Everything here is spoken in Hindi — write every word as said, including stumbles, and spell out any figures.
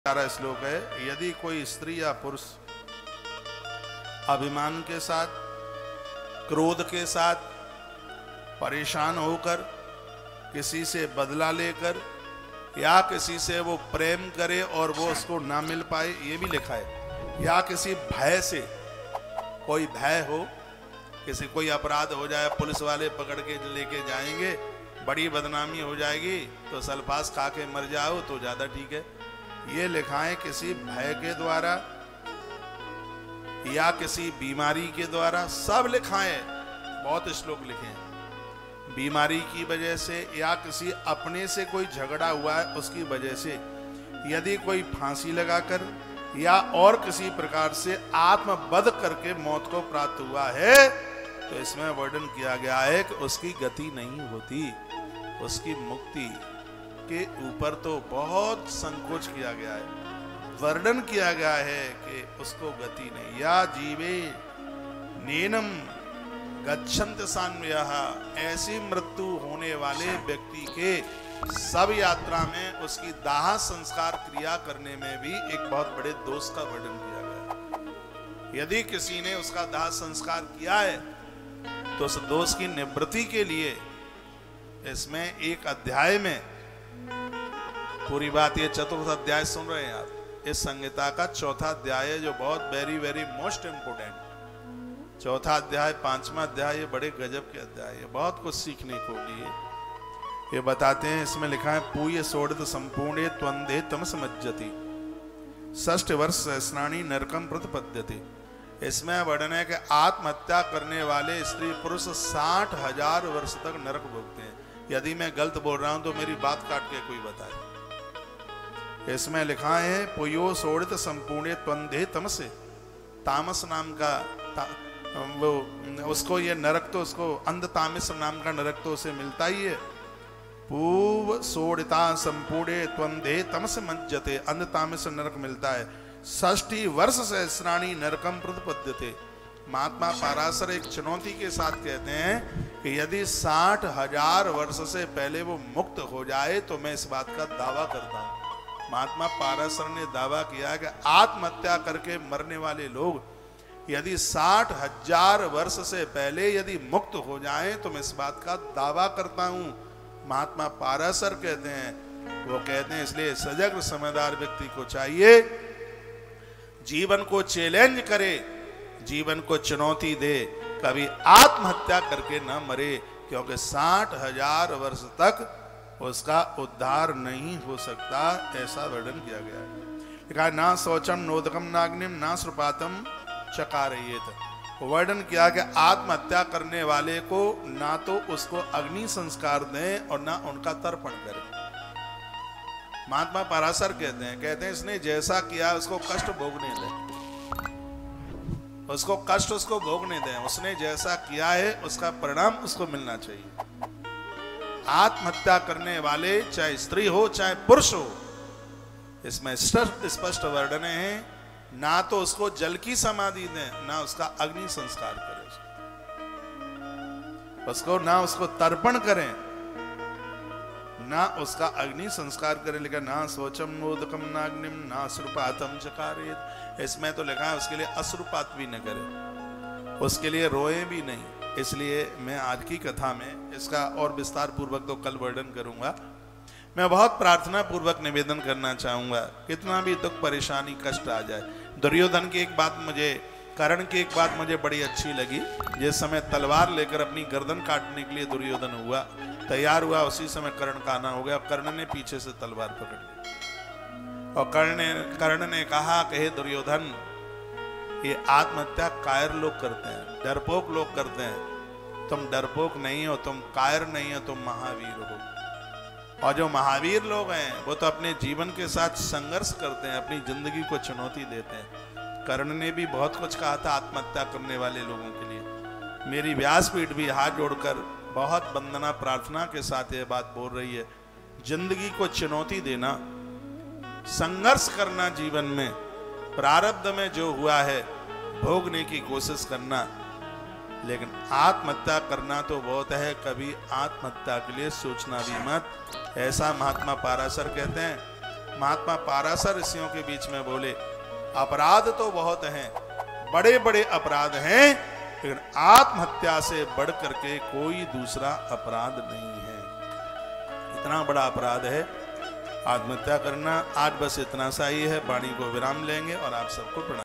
प्यारा श्लोक है। यदि कोई स्त्री या पुरुष अभिमान के साथ, क्रोध के साथ, परेशान होकर किसी से बदला लेकर या किसी से वो प्रेम करे और वो उसको ना मिल पाए, ये भी लिखा है। या किसी भय से, कोई भय हो, किसी कोई अपराध हो जाए, पुलिस वाले पकड़ के लेके जाएंगे, बड़ी बदनामी हो जाएगी, तो सल्फास खा के मर जाओ तो ज्यादा ठीक है। ये लिखाएं किसी भय के द्वारा या किसी बीमारी के द्वारा, सब लिखाएं। बहुत श्लोक लिखे हैं। बीमारी की वजह से या किसी अपने से कोई झगड़ा हुआ है उसकी वजह से, यदि कोई फांसी लगाकर या और किसी प्रकार से आत्मवध करके मौत को प्राप्त हुआ है, तो इसमें वर्णन किया गया है कि उसकी गति नहीं होती, उसकी मुक्ति के ऊपर तो बहुत संकोच किया गया है, वर्णन किया गया है कि उसको गति नहीं। या जीवे नेनम गच्छन्त सान्वयः, ऐसी मृत्यु होने वाले व्यक्ति के सब यात्रा में उसकी दाह संस्कार क्रिया करने में भी एक बहुत बड़े दोष का वर्णन किया गया। यदि किसी ने उसका दाह संस्कार किया है तो उस दोष की निवृत्ति के लिए इसमें एक अध्याय में पूरी बात, ये चतुर्थ अध्याय सुन रहे हैं आप, इस संहिता का चौथा अध्याय है जो बहुत वेरी वेरी मोस्ट इंपोर्टेंट। चौथा अध्याय, पांचवा अध्याय, ये बड़े गजब के अध्याय है, बहुत कुछ सीखने को लिए ये बताते हैं। इसमें लिखा है पूय सोड़ित संपूर्णे त्वंदे तम समज्जति षष्ठ वर्ष स्नानी नरकम प्रतिपद्यति। इसमें वर्णन है कि आत्महत्या करने वाले स्त्री पुरुष साठ हजार वर्ष तक नरक भोगते हैं। यदि मैं गलत बोल रहा हूं तो मेरी बात काट के कोई बताए। इसमें लिखा है पुयो सोड़ित संपूर्ण त्वंदे तमसे, तामस नाम का ता, वो उसको ये नरक तो उसको अंध तामस नाम का नरक तो उसे मिलता ही है। पूव सोड़िता संपूर्ण त्वंदे तमस मज्जते, अंध तामस नरक मिलता है। षष्ठी वर्ष सहस्राणी नरकम प्रतिपद्यते। महात्मा पाराशर एक चुनौती के साथ कहते हैं कि यदि साठ हजार वर्ष से पहले वो मुक्त हो जाए तो मैं इस बात का दावा करता हूं। महात्मा पाराशर ने दावा किया कि आत्महत्या करके मरने वाले लोग यदि साठ हजार वर्ष से पहले यदि मुक्त हो जाएं तो मैं इस बात का दावा करता हूं। महात्मा पाराशर कहते हैं, वो कहते हैं इसलिए सजग समझदार व्यक्ति को चाहिए जीवन को चैलेंज करे, जीवन को चुनौती दे, कभी आत्महत्या करके न मरे, क्योंकि साठ हजार वर्ष तक उसका उद्धार नहीं हो सकता, ऐसा वर्णन किया गया है। लिखा ना शौचम नोदकम नाग्निम ना श्रुपातम चकारयेत। वर्णन किया कि आत्महत्या करने वाले को ना तो उसको अग्नि संस्कार दें और ना उनका तर्पण करें। महात्मा पराशर कहते हैं कहते हैं इसने जैसा किया उसको कष्ट भोगने दें, उसको कष्ट उसको भोगने दें, उसने जैसा किया है उसका परिणाम उसको मिलना चाहिए। आत्महत्या करने वाले चाहे स्त्री हो चाहे पुरुष हो, इसमें स्पष्ट वर्णन है, ना तो उसको जल की समाधि दें ना उसका अग्नि संस्कार करें, उसको ना उसको तर्पण करें ना उसका अग्नि संस्कार करें। लिखा ना शौचम नोदकम नाग्निम ना अश्रुपातम चकारेत। इसमें तो लिखा है उसके लिए अश्रुपात भी न करे, उसके लिए रोए भी नहीं। इसलिए मैं आज की कथा में इसका और विस्तार पूर्वक तो कल वर्णन करूंगा। मैं बहुत प्रार्थना पूर्वक निवेदन करना चाहूंगा, कितना भी दुख परेशानी कष्ट आ जाए। दुर्योधन की एक बात मुझे, कर्ण की एक बात मुझे बड़ी अच्छी लगी। जिस समय तलवार लेकर अपनी गर्दन काटने के लिए दुर्योधन हुआ, तैयार हुआ, उसी समय कर्ण का आना हो गया। कर्ण ने पीछे से तलवार पकड़ ली और कर्ण ने कर्ण ने कहा कि हे दुर्योधन, ये आत्महत्या कायर लोग करते हैं, डरपोक लोग करते हैं, तुम डरपोक नहीं हो, तुम कायर नहीं हो, तुम महावीर हो। और जो महावीर लोग हैं वो तो अपने जीवन के साथ संघर्ष करते हैं, अपनी जिंदगी को चुनौती देते हैं। कर्ण ने भी बहुत कुछ कहा था आत्महत्या करने वाले लोगों के लिए। मेरी व्यासपीठ भी हाथ जोड़कर बहुत वंदना प्रार्थना के साथ ये बात बोल रही है, जिंदगी को चुनौती देना, संघर्ष करना, जीवन में प्रारब्ध में जो हुआ है भोगने की कोशिश करना, लेकिन आत्महत्या करना तो बहुत है, कभी आत्महत्या के लिए सोचना भी मत, ऐसा महात्मा पाराशर कहते हैं। महात्मा पाराशर ऋषियों के बीच में बोले, अपराध तो बहुत हैं, बड़े बड़े अपराध हैं, लेकिन आत्महत्या से बढ़ करके कोई दूसरा अपराध नहीं है। इतना बड़ा अपराध है आत्महत्या करना। आज बस इतना सा ही है, वाणी को विराम लेंगे और आप सबको प्रणाम।